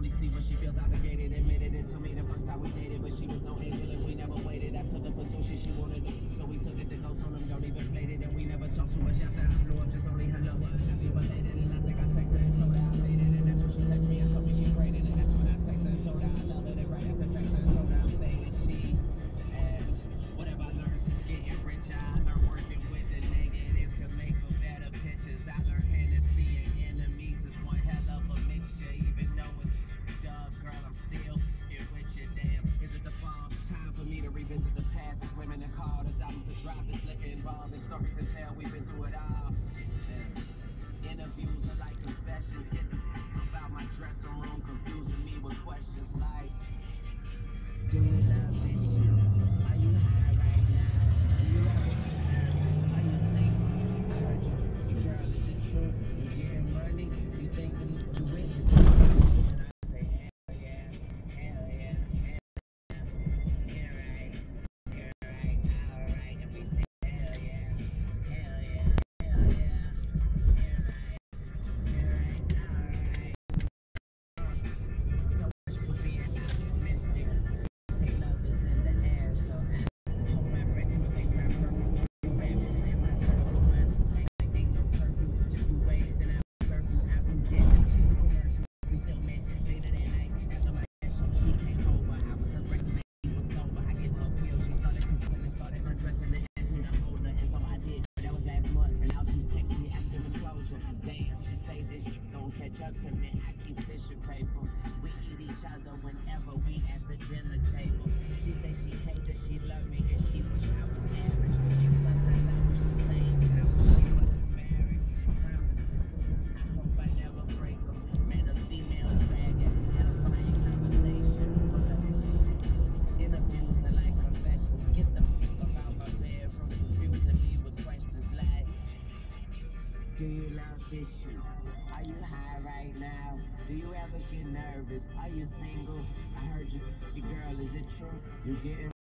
only see when she feels obligated. Admitted it to me the first time we dated, but she was no angel and we never waited. I took her for sushi, she wanted it, so we took it to go. Told him don't even flate it, and we never talked too much after I blew up. Just only her number. Got me belated, and I think I texted her and told her I made it, and that's when she texted me and told me she graded, and that's when I texted her and told her I love her. Then right after texting her and told her I'm faded, she asked, whatever I learned from getting rich, I learned working with the negatives to make for better pictures. I learned Hennessy and enemies is one hell of a mixture. Even though it's dog, girl, I'm still here with you. Damn, is it the fall? Time for me to revisit the past. It's women that call, the albums that drop, it's liquor involved, and stories to tell. We've been through it all. Interviews are like confessions. Get the about my dressing room, confusing me with questions like, do you love this shit? Are you high right now? Do you ever get nervous? Are you single? I heard you. Girl, is it true? You getting money? You thinking you witness? And I say, hell yeah, hell yeah, hell yeah. You're right, you're right, alright. And we say, hell yeah, hell yeah, hell yeah. You're right, alright. So much for being optimistic. Say love is in the air, so I hold my breath in case I'm purple. You ravage in my circle, man. Say like ain't no curfew. Just you wait, then I will serve you. I will get it. She's a commercial. We still met later that night. After my session, she came over. I was aggressive and he was sober. I gave her a pill. She started confessing and started undressing and asked me to hold her. And so I did. That was last month, and now she's texting me asking for closure. Damn, she say this shit gon' catch up to me. I keep tissue paper. We eat each other whenever we at the dinner table. She say she hate that she love me and she wish I was average. Sometimes I wish the same, and I wish she wasn't married. Promises, I hope I never break them. Met a female dragon, had a flying conversation. Interviews are like confessions. Get the fuck out my bedroom, confusing me with questions like, do you love this shit? Are you high right now? Do you ever get nervous? Are you single? I heard you, your girl, is it true? You getting